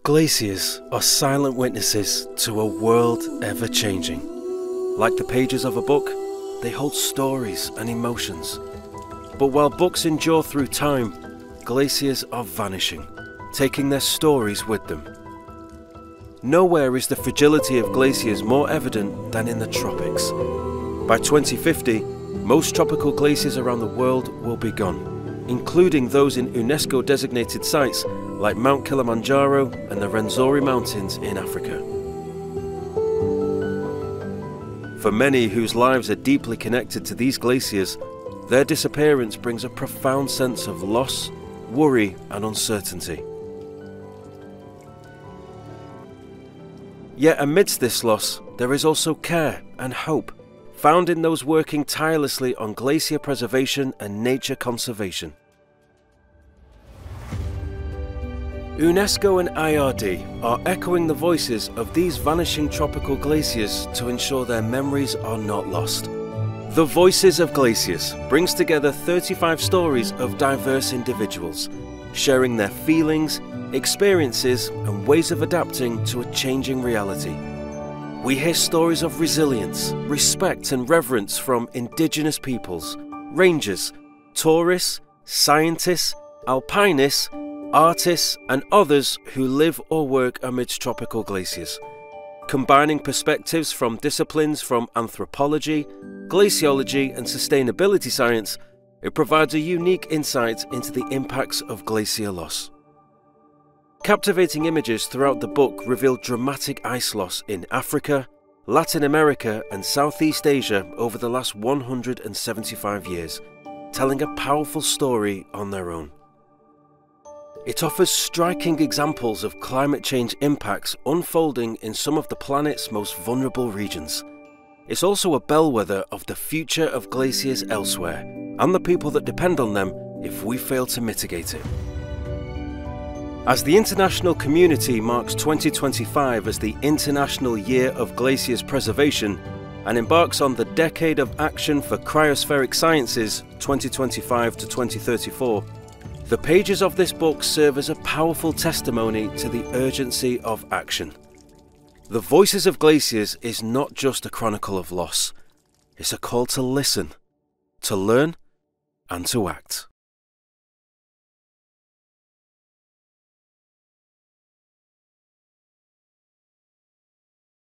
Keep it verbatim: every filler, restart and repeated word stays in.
Glaciers are silent witnesses to a world ever-changing. Like the pages of a book, they hold stories and emotions. But while books endure through time, glaciers are vanishing, taking their stories with them. Nowhere is the fragility of glaciers more evident than in the tropics. By twenty fifty, most tropical glaciers around the world will be gone, including those in UNESCO-designated sites like Mount Kilimanjaro and the Rwenzori Mountains in Africa. For many whose lives are deeply connected to these glaciers, their disappearance brings a profound sense of loss, worry, and uncertainty. Yet amidst this loss, there is also care and hope, found in those working tirelessly on glacier preservation and nature conservation. UNESCO and I R D are echoing the voices of these vanishing tropical glaciers to ensure their memories are not lost. The Voices of Glaciers brings together thirty-five stories of diverse individuals, sharing their feelings, experiences, and ways of adapting to a changing reality. We hear stories of resilience, respect, and reverence from indigenous peoples, rangers, tourists, scientists, alpinists, artists, and others who live or work amidst tropical glaciers. Combining perspectives from disciplines from anthropology, glaciology, and sustainability science, it provides a unique insight into the impacts of glacier loss. Captivating images throughout the book reveal dramatic ice loss in Africa, Latin America, and Southeast Asia over the last one hundred seventy-five years, telling a powerful story on their own. It offers striking examples of climate change impacts unfolding in some of the planet's most vulnerable regions. It's also a bellwether of the future of glaciers elsewhere, and the people that depend on them if we fail to mitigate it. As the international community marks twenty twenty-five as the International Year of Glaciers Preservation and embarks on the Decade of Action for Cryospheric Sciences twenty twenty-five to twenty thirty-four, the pages of this book serve as a powerful testimony to the urgency of action. The Voices of Glaciers is not just a chronicle of loss, it's a call to listen, to learn, and to act.